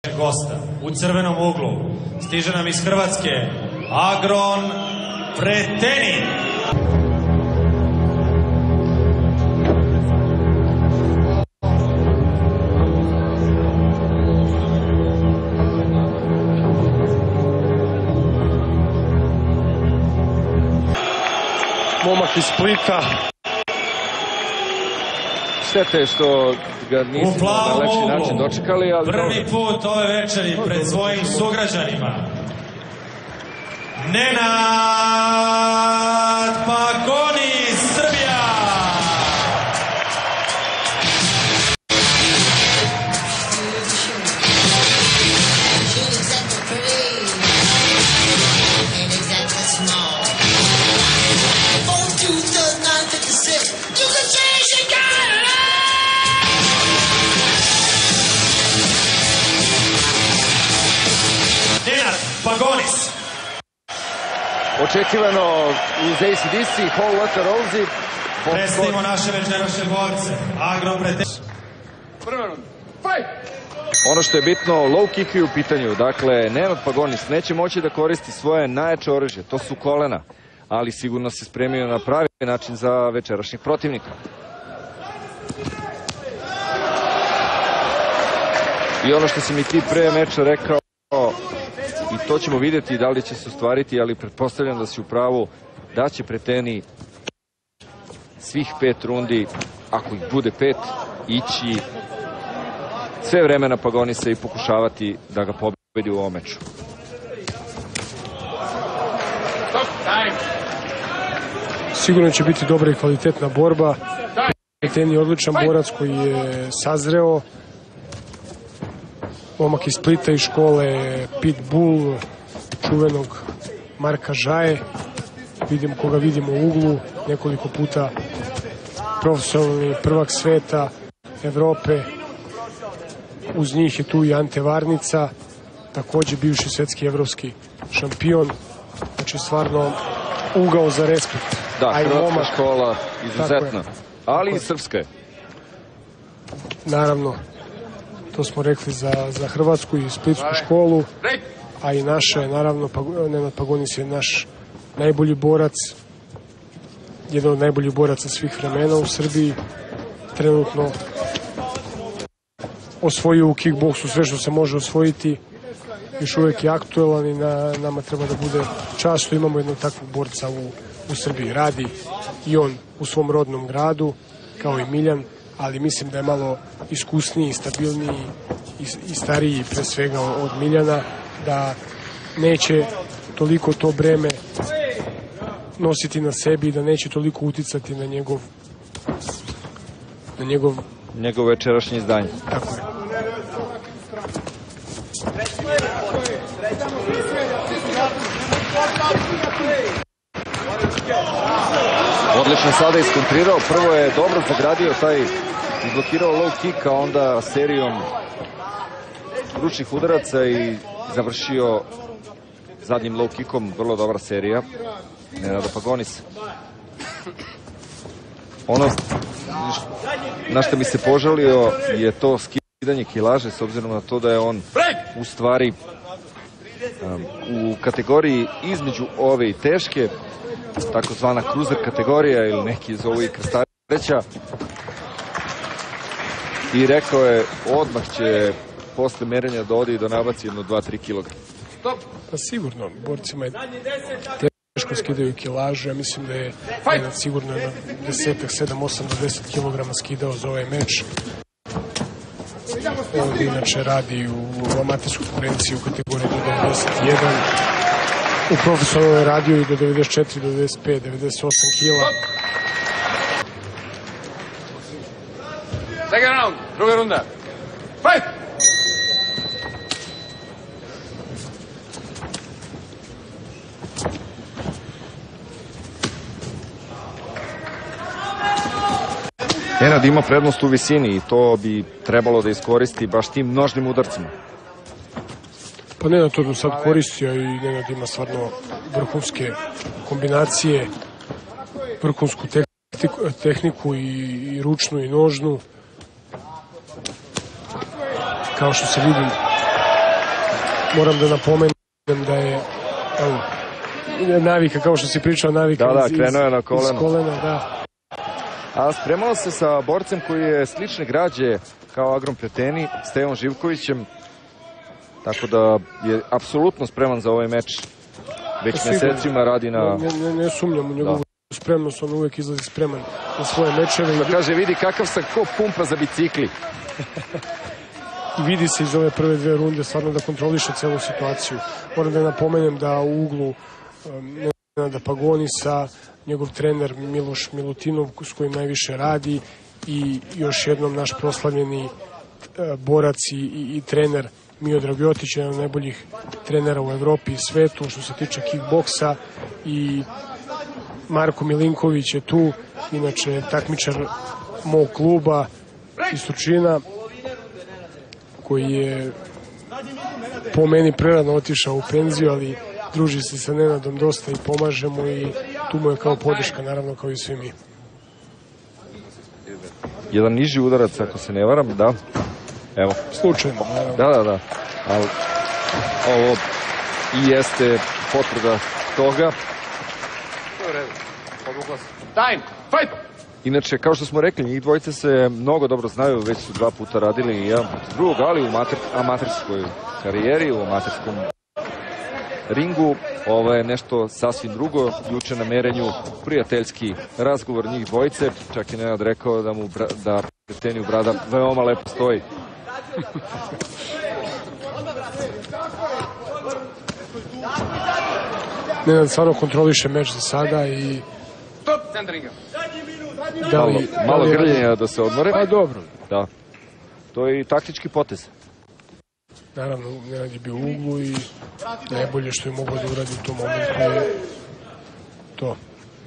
gosta u crvenom uglu stiže nam iz Hrvatske Agron Pretenin. Momak iz Splita. Štete je što ga nisi na lepši način dočekali, ali... Prvi put ove večeri pred svojim sugrađanima Nenad Pagonis, Srbija! Nenad Pagonis. Očekivano uz AC/DC, Whole Lotta Rousey. Predstavimo naše večerašnje borce. Agron Pretenin. Ono što je bitno, low kick je u pitanju. Dakle, Nenad Pagonis neće moći da koristi svoje najjače oružje. To su kolena. Ali sigurno se spremio na pravi način za večerašnjeg protivnika. I ono što si mi ti pre meča rekao, i to ćemo vidjeti da li će se ostvariti, ali pretpostavljam da si u pravu, da će Preteni svih 5 rundi, ako ih bude 5, ići sve vreme na Pagonisa i pokušavati da ga pobedi u ovom meču. Sigurno će biti dobra i kvalitetna borba. Preteni je odličan borac koji je sazreo. Momak iz Splita iz škole Pitbull, čuvenog Marka Žaje. Koga vidimo u uglu, nekoliko puta profesionalni prvak sveta, Evrope. Uz njih je tu i Ante Varnica, također bivši svetski evropski šampion. Znači stvarno ugao za respekt. Da, hrvatska škola izuzetna, ali i srpska je. Naravno, to smo rekli za hrvatsku i splitsku školu, a i naša, naravno, Nenad Pagonis je naš najbolji borac, jedan od najboljih boraca svih vremena u Srbiji. Trenutno osvojio u kickboksu sve što se može osvojiti, još uvijek je aktuelan i nama treba da bude čast što imamo jednog takvog borca u Srbiji. Radi i on u svom rodnom gradu, kao i Miljan, ali mislim da je malo iskusniji, stabilniji i stariji pre svega od Miljana, da neće toliko to breme nositi na sebi i da neće toliko uticati na njegovo večerašnje izdanje. Tako je. Odlično sada iskontrirao. Prvo je dobro zagradio taj, izblokirao low kick, a onda serijom ručnih udaraca i završio zadnjim low kickom. Vrlo dobra serija Nenada Pagonisa. Ono na što mi se požalio je to skidanje kilaže, s obzirom na to da je on u stvari u kategoriji između ove i teške, takozvana cruiser kategorija ili neki zovu i krstareća, i rekao je odmah će posle merenja da ode i da nabaci jedno 2-3 kg. Pa sigurno, borcima je teško skidaju kilažu. Ja mislim da je sigurno na 7, 8 do 10 kg skidao za ovaj meč. Ovdje inače radi u amaterskoj konkurenciji u kategoriji do 91. U profesionalnoj je radio i do 94, do 95, 98 kila. Second round, druga runda. Fight! Nenad ima prednost u visini i to bi trebalo da iskoristi baš tim nožnim udarcima. Pa Nenad to do sad koristio i Nenad ima stvarno vrhunske kombinacije, vrhunsku tehniku i ručnu i nožnu. Kao što se vidi, moram da napomenem da je navika, kao što si pričao, navika krenuo je na koleno. iz kolena, da. A spremao se sa borcem koji je slične građe kao Agron Preteni, Stevom Živkovićem, tako da je apsolutno spreman za ovaj meč. Već mesecima radi na... Ne sumnjam u njegovu spremnost, on uvek izlazi spreman na svoje mečeve. Da kaže, vidi kakav sam ko pumpa za bicikli. I vidi se iz ove prve dve runde stvarno da kontroliše celu situaciju. Moram da napomenem da u uglu Nenada Pagonisa, njegov trener Miloš Milutinov s kojim najviše radi i još jednom naš proslavljeni borac i trener Miodrag Jotić, jedan od najboljih trenera u Evropi i svetu što se tiče kickboksa, i Marko Milinković je tu, inače takmičar mog kluba iz Surčina, koji je po meni prerano otišao u penziju, ali druži se sa Nenadom dosta i pomaže mu i tu mu je kao podrška, naravno, kao i svi mi. Jedan niži udarac, ako se ne varam, da. Evo. Slučajno, naravno. Da. Ali ovo i jeste potvrda toga. Time, fight! Inače, kao što smo rekli, njih dvojice se mnogo dobro znaju, već su 2 puta radili i jedan drugog, ali u amaterskoj karijeri, u amaterskom ringu. Ovo je nešto sasvim drugo. Juče na merenju prijateljski razgovor njih dvojice. Čak je Nenad rekao da Preteniju brada veoma lepo stoji. Nenad stvarno kontroliše meč za sada i... Stop, centringa. Malo grljenja da se odmore. Pa dobro. Da. To je i taktički potez. Naravno, Nenad je bio u uglu i najbolje što je mogao da uradi u tom momentu je to.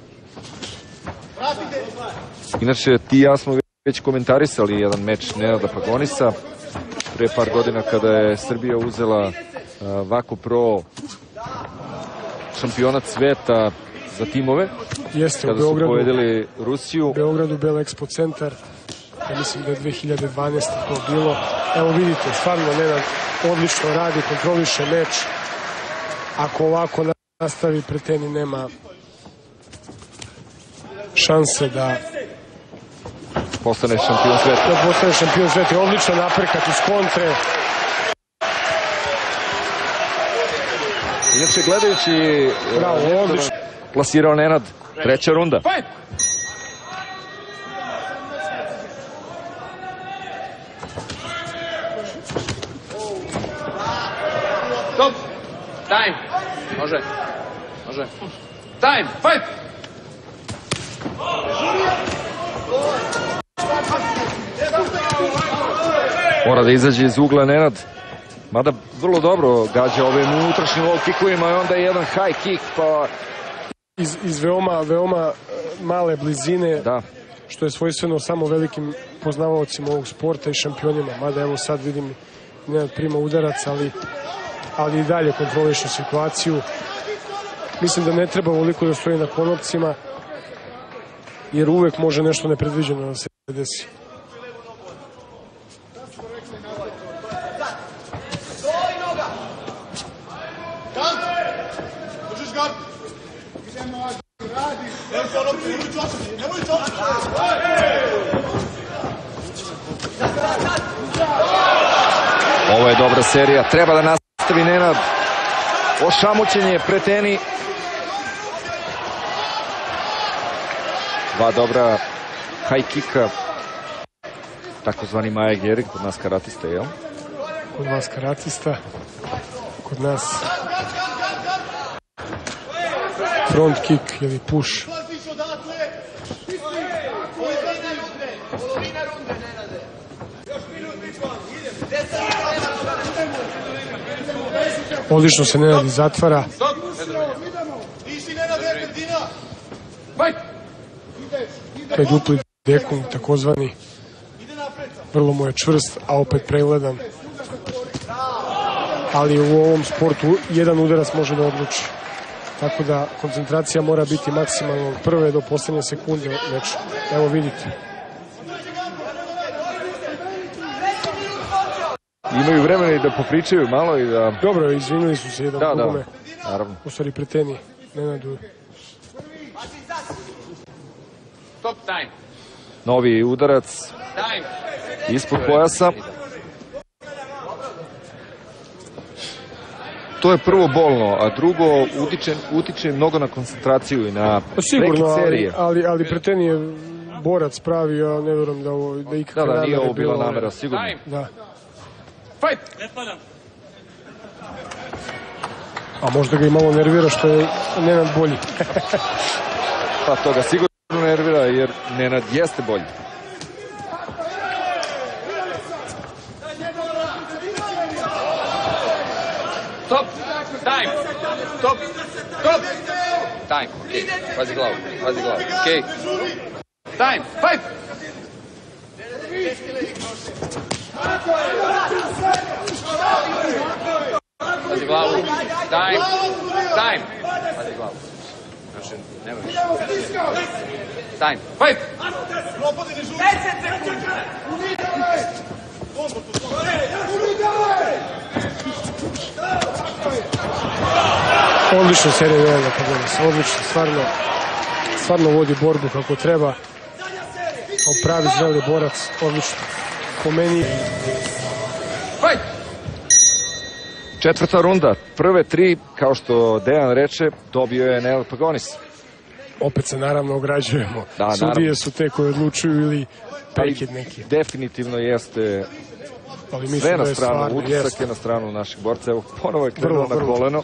Inače, ti i ja smo već komentarisali jedan meč Nenada Pagonisa pre par godina kada je Srbija uzela Vako Pro šampionat sveta za timove. Jeste, kada u Beogradu. Su povedeli Rusiju. U Beogradu, Bela Expo centar. Ja mislim da je 2012. to bilo. Evo vidite, stvarno Nenad odlično radi, kontroliše meč. Ako ovako nastavi, Preteni nema šanse da postane šampion sveta. Da postane šampion sveta. Odličan naprekat uz kontre. Inače, gledajući... Bravo, odlično. Plasirao Nenad, 3. runda. Fight! Stop! Time! Može. Time! Fight! Mora da izađe iz ugla Nenad. Mada vrlo dobro gađa ovim unutrašnjim low kickovima i onda je jedan high kick, pa... Iz veoma male blizine, da, što je svojstveno samo velikim poznavaocima ovog sporta i šampionima. Mada evo sad vidim Nenad prima udarac, ali i dalje kontroliše situaciju. Mislim da ne treba ovoliko da stoji na konopcima, jer uvek može nešto nepredviđeno da se desi. Ovo je dobra serija, treba da nastavi Nenad. Ošamućenje Preteni. 2 dobra high kicka, takozvani Maja Gering, kod nas karatista, jel? Kod vas karatista, kod nas front kick ili push. Odlično se Nenad i zatvara. Taj dupli dekung, takozvani. Vrlo mu je čvrst, a opet pregledan. Ali u ovom sportu jedan udarac može da odluči. Tako da koncentracija mora biti maksimalno od prve do poslednje sekunde meča. Evo vidite. imaju vremena i da popričaju malo i da... Dobro, izvinili su se jedan drugome. Da, naravno. U stvari Preteni, Nenadu. Stop, time. Novi udarac Time. ispod pojasa. To je prvo bolno, a drugo utiče mnogo na koncentraciju i na sigurno, prekid serije. ali Preteni je borac pravi, ja ne vjerujem da ikakve namere nije ovo bila bilo. namera, sigurno. Time. Da. Fight. A možda ga i malo nervira što je Nenad bolji. Pa to ga sigurno nervira jer Nenad jeste bolji. Stop. Time. Stop. Stop. Time. Okay. Pazi glavu. Pazi glavu. Okay. Time. Fight. Pazi glavu. Time. Time. Pazi glavu. Znači, nema više. Time. Fight. Odlična serija Nenada Pagonis, odlično, stvarno vodi borbu kako treba. Kao pravi zreli borac, odlično. Po meni... Fight. Četvrta runda, prve tri, kao što Dejan reče, dobio je Nenad Pagonis. Opet se naravno ograđujemo. Da, Sudije naravno. su te koje odlučuju ili prekid neki. Definitivno jeste Ali mislim sve da na je stranu, stvarno, utisak jeste. je na stranu naših borca. Evo, ponovo je krenuo Vrlo, na vrlo. koleno.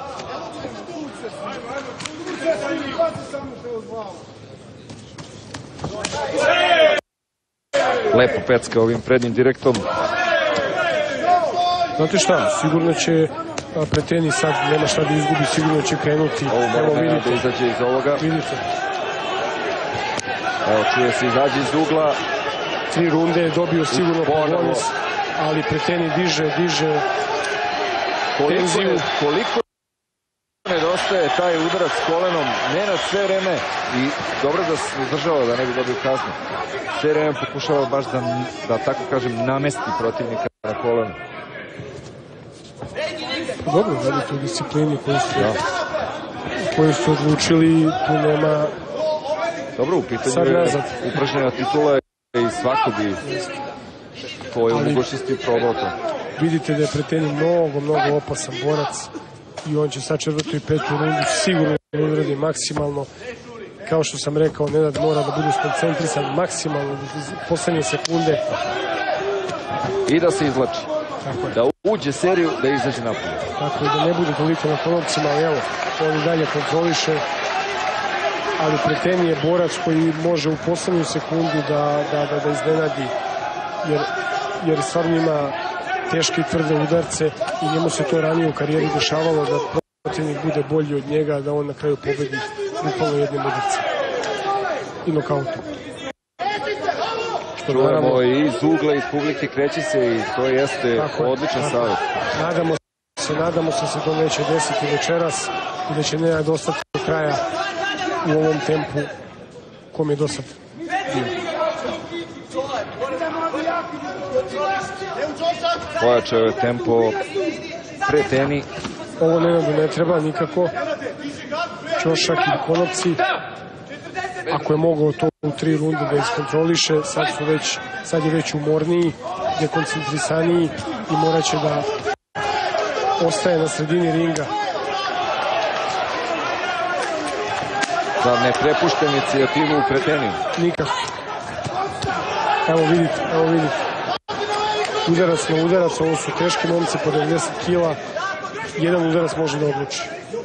Lepo pecka ovim prednjim direktom. Znate šta, sigurno će Preteni sad, nema šta da izgubi, sigurno će krenuti. Ovo Evo mora da vidite, izađe iz ovoga. vidite. Evo, čuje se, izađe iz ugla. 3 runde je dobio sigurno Ponovo. Pagonis, ali Preteni diže tenziju. Koliko nedostaje taj udarac kolenom, Nenad sve vreme i dobro da se uzdržava da ne bi dobio kaznu. Sve vreme pokušava baš da tako kažem namesti protivnika na kolenu. Dobro, radite u disciplini koju su odlučili, tu nema... Dobro, u Sad pitanju je nazad. upražnjena titula i svako bi tvoje Ali- mogućnosti probao to. Vidite da je Preteni mnogo opasan borac i on će sad 4. i 5. rundu sigurno da uradi maksimalno. Kao što sam rekao, Nenad mora da bude skoncentrisan maksimalno do poslednje sekunde. I da se izlači. Tako je. Da uđe seriju, da izađe napolje. Tako je, da ne bude toliko na konopcima, ali evo, on i dalje kontroliše. Ali Preteni je borac koji može u poslednju sekundu da iznenadi, jer stvarno ima teške i tvrde udarce i njemu se to ranije u karijeri dešavalo da protivnik bude bolji od njega, da on na kraju pobedi bukvalno jednim udarcem i nokautom. Što Čujemo naravno, i iz ugla, iz publike kreće se i to jeste tako je, odličan tako. savjet. Nadamo se da se to neće desiti večeras i da će Nenad ostati do kraja u ovom tempu kom je do sad bio. Pojačao je tempo Preteni. Ovo Nenadu ne treba nikako. Ćošak i konopci. Ako je mogao to u 3 runde da iskontroliše, sad je već umorniji, dekoncentrisaniji i morat će da ostaje na sredini ringa. Da ne prepušta inicijativu u Preteniju. Nikako. Evo vidite. Udarac na udarac, ovo su teški momci po 90 kila. Jedan udarac može da odluči.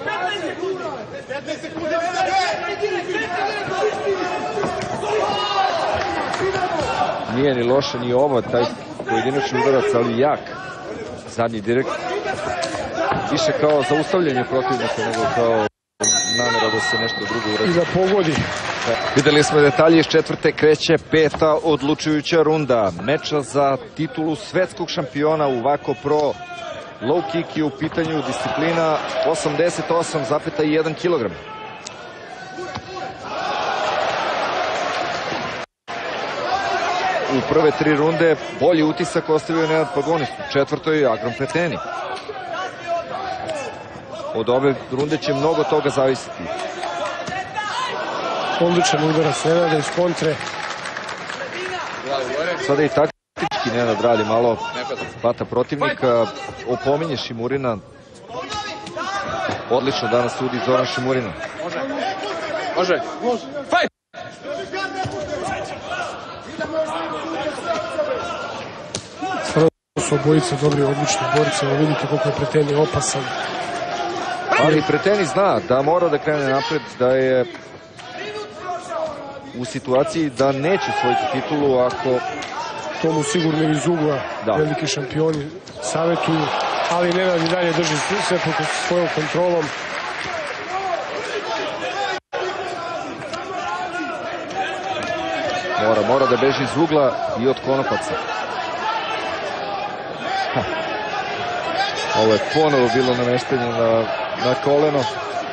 Nije ni loše ni ovo, taj pojedinačni udarac, ali jak. Zadnji direkt. Više kao zaustavljanje protivnika nego kao namera da se nešto drugo uradi. I da pogodi. Videli smo detalje iz četvrte, kreće 5. odlučujuća runda meča za titulu svetskog šampiona u Vako Pro. Low kick je u pitanju, disciplina 88,1 kg. u prve 3 runde bolji utisak ostavio je Nenad Pagonis. U četvrtoj Agron Preteni. Od ove runde će mnogo toga zavisiti. Odličan udarac Nenada iz kontre. Sada i taktički Nenad radi malo, hvata protivnika, opominje Šimurina. Odlično danas sudi Zoran Šimurina. Može. Fight! Stvarno su obojice dobri, odlični borci. Evo vidite koliko je Preteni opasan. Ali Preteni zna da mora da krene napred, da je u situaciji da neće osvojiti titulu ako... To mu sigurno iz ugla Da. veliki šampioni savjetuju, ali Nenad i dalje drži sve pod svojom kontrolom. Mora da beži iz ugla i od konopaca. Ovo je ponovo bilo nameštenje na koleno.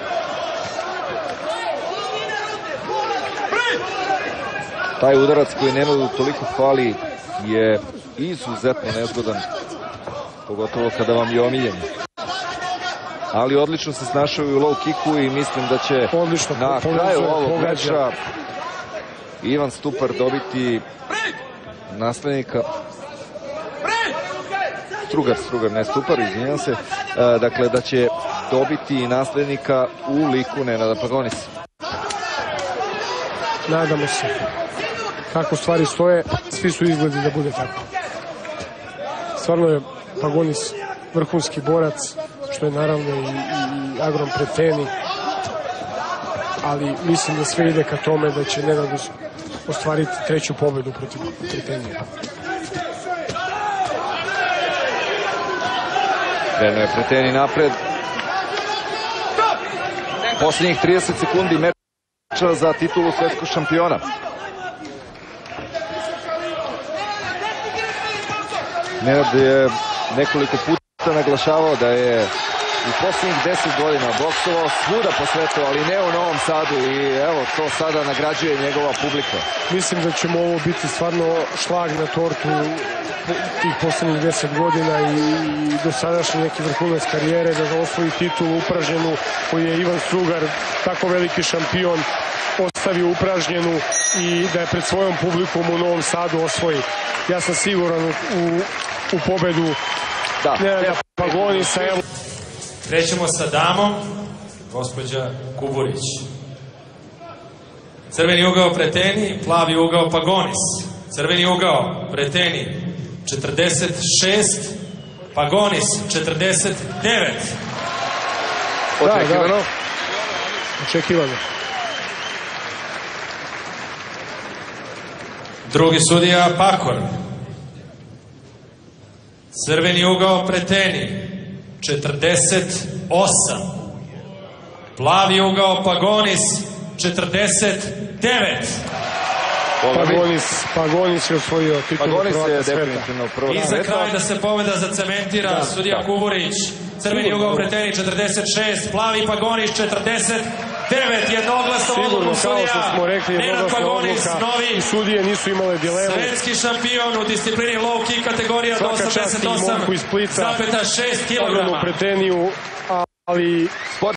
Taj udarac koji Nenadu toliko fali je izuzetno nezgodan, pogotovo kada vam je omiljen. Ali odlično se snašao i u low kicku i mislim da će Odlično, na povezuje, kraju ovog pogađa. meča Ivan Stupar dobiti naslednika. Strugar, ne Stupar, izvinjam se. Dakle, da će dobiti naslednika u liku Nenada Pagonisa. Nadamo se. Kako stvari stoje, svi su izgledi da bude tako. Stvarno je Pagonis vrhunski borac, što je naravno i Agron Preteni, ali mislim da sve ide ka tome da će Nenad ostvariti 3. pobedu protiv Pretenija. Krenuo je Preteni napred. Posljednjih 30 sekundi meča za titulu svetskog šampiona. Nenad je nekoliko puta naglašavao da je u posljednjih 10 godina boksovao svuda po svetu, ali ne u Novom Sadu, i evo to sada nagrađuje njegova publika. Mislim da ćemo ovo biti stvarno šlag na tortu tih posljednjih 10 godina i dosadašnji neki vrhunac karijere, da osvoji titulu upražnjenu koju je Ivan Strugar, tako veliki šampion, ostavio upražnjenu i da je pred svojom publikom u Novom Sadu osvoji. Ja sam siguran u pobedu Nenada Pagonisa. Evo. Krećemo sa damom, gospođa Kuburić. Crveni ugao Preteni, plavi ugao Pagonis. Crveni ugao Preteni 46, Pagonis 49. Očekivano. Očekivano. Drugi sudija Pakor. Crveni ugao Preteni 48. Plavi ugao Pagonis 49. Pagonis je osvojio titulu prvaka sveta. I za kraj da se pobeda zacementira sudija Kuburić. Crveni ugao Preteni 46, plavi Pagonis 49. Jednoglasno odluku Sigurno, kao što smo rekli, jednoglasno odluka i sudije nisu imale dilemu. Svetski šampion u disciplini low kick kategorija do 88,6 kg. Preteniju, ali